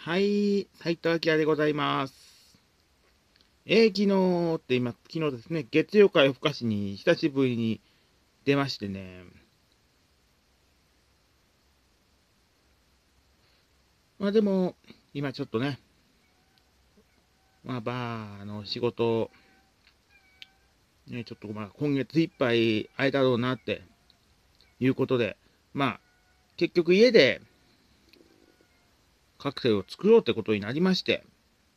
はい、斉藤明でございます。昨日ですね、月曜から夜更かしに久しぶりに出ましてね、まあでも、今ちょっとね、バーの仕事、ね、ちょっと今月いっぱいあれだろうなっていうことで、結局家でカクテルを作ろうってことになりまして、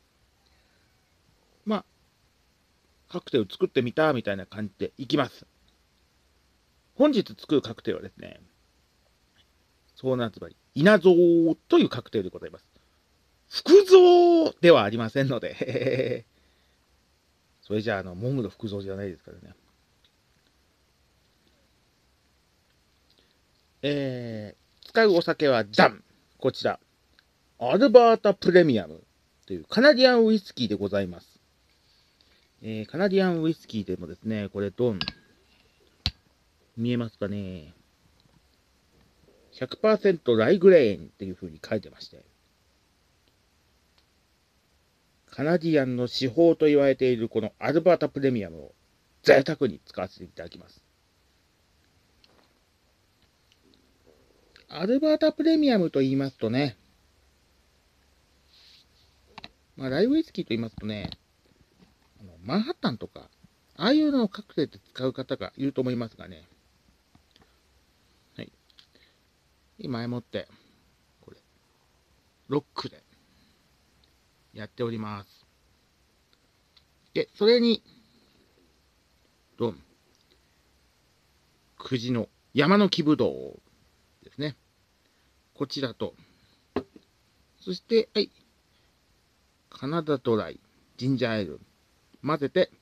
まあ、カクテル作ってみたみたいな感じでいきます。本日作るカクテルはですね、そうなんつまり、稲造というカクテルでございます。福蔵ではありませんのでそれじゃモンゴル福蔵じゃないですからね。使うお酒はジャン。こちら。アルバータプレミアムというカナディアンウイスキーでございます。カナディアンウイスキーでもですね、これドン。見えますかね。100% ライグレーンっていう風に書いてまして。カナディアンの至宝と言われているこのアルバータプレミアムを贅沢に使わせていただきます。アルバータプレミアムと言いますとね、ライウイスキーと言いますとね、マンハッタンとか、ああいうのをカクテルで使う方がいると思いますがね。はい。前もって、これ、ロックでやっております。で、それに、ドン、久慈の山の木ぶどうですね。こちらと、そして、はい、カナダドライ、ジンジャーエール、混ぜて、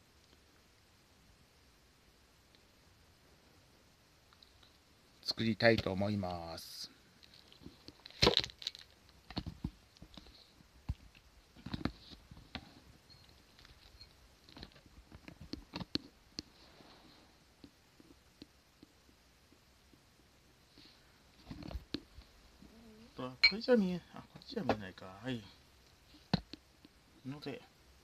作りたいと思います。これじゃ見え、こっちじゃ見えないか。はい。ので、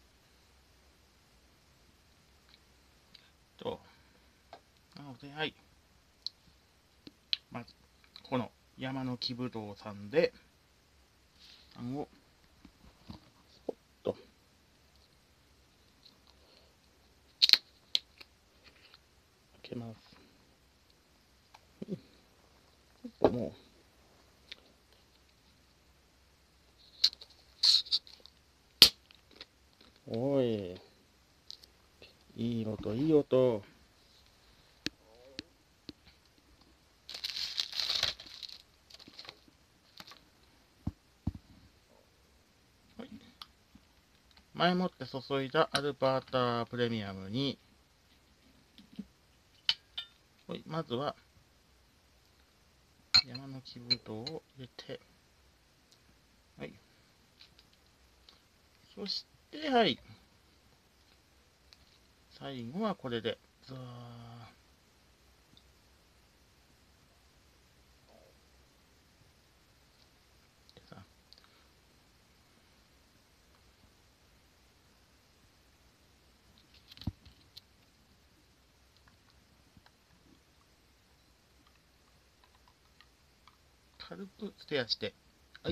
なので、はい。まず、この山の木ぶどうさんで、あんを、と、開けます。もう、おい、いい音、いい音。はい、前もって注いだアルバータプレミアムに、はい、まずは山の木ぶどうを入れて、はい、そして、はい、最後はこれで、ザーさ軽くステアして、はい、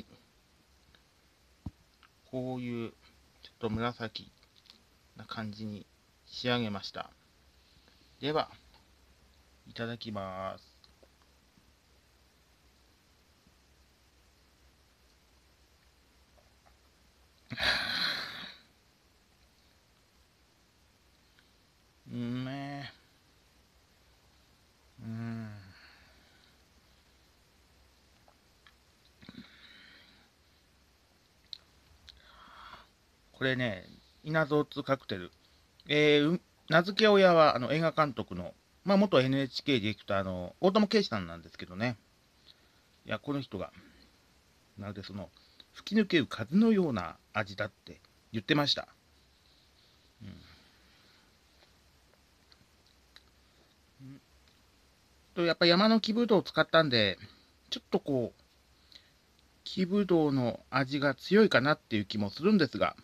こういうちょっと紫な感じに仕上げました。では、いただきます。うめえ。これね、稲造2カクテル。名付け親は映画監督の、元 NHK ディレクターの大友圭司さんなんですけどね。いや、この人が、まるで吹き抜ける風のような味だって言ってました。やっぱ山の木ぶどうを使ったんで、ちょっとこう、 木ぶどうの味が強いかなっていう気もするんですが、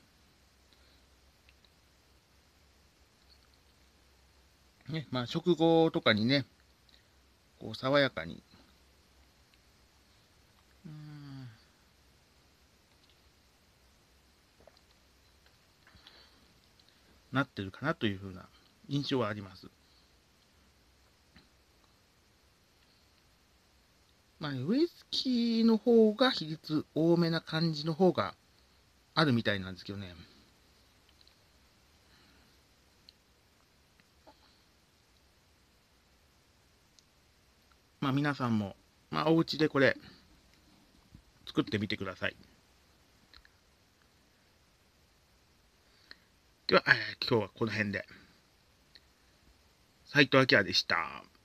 ね、まあ食後とかにね、こう爽やかに、なってるかなというふうな印象はあります。まあ、ウイスキーの方が比率多めな感じの方があるみたいなんですけどね。まあ皆さんも、まあお家でこれ作ってみてください。では、今日はこの辺で。斉藤明でした。